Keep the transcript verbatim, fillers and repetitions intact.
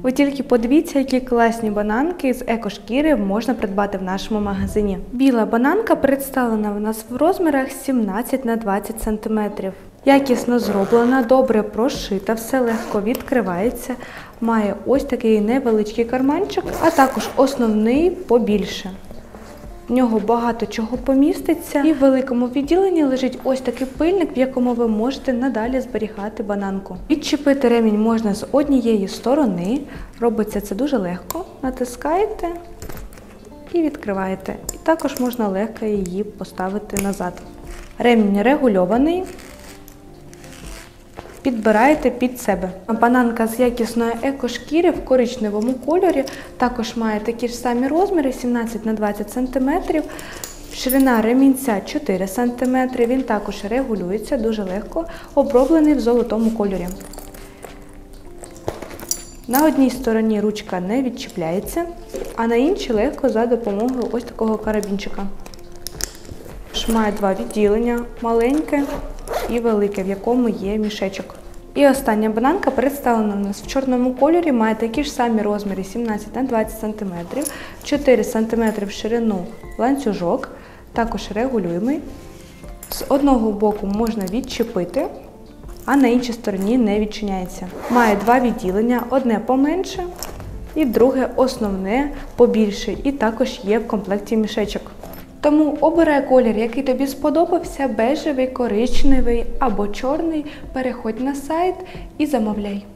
Ви тільки подивіться, які класні бананки з екошкіри можна придбати в нашому магазині. Біла бананка представлена в нас в розмірах сімнадцять на двадцять сантиметрів. Якісно зроблена, добре прошита, все легко відкривається. Має ось такий невеличкий карманчик, а також основний побільше. В нього багато чого поміститься. І в великому відділенні лежить ось такий пильник, в якому ви можете надалі зберігати бананку. Відчепити ремінь можна з однієї сторони. Робиться це дуже легко. Натискаєте і відкриваєте. І також можна легко її поставити назад. Ремінь регульований. Підбираєте під себе. Бананка з якісної екошкіри в коричневому кольорі також має такі ж самі розміри сімнадцять на двадцять сантиметрів. Ширина ремінця чотири сантиметри. Він також регулюється дуже легко, оброблений в золотому кольорі. На одній стороні ручка не відчіпляється, а на іншій легко за допомогою ось такого карабінчика. Має два відділення, маленьке і велике, в якому є мішечок. І остання бананка представлена у нас в чорному кольорі, має такі ж самі розміри сімнадцять на двадцять сантиметрів, чотири сантиметри в ширину ланцюжок, також регулюємий. З одного боку можна відчепити, а на іншій стороні не відчиняється. Має два відділення, одне поменше і друге основне побільше, і також є в комплекті мішечок. Тому обирай колір, який тобі сподобався, бежевий, коричневий або чорний, переходь на сайт і замовляй.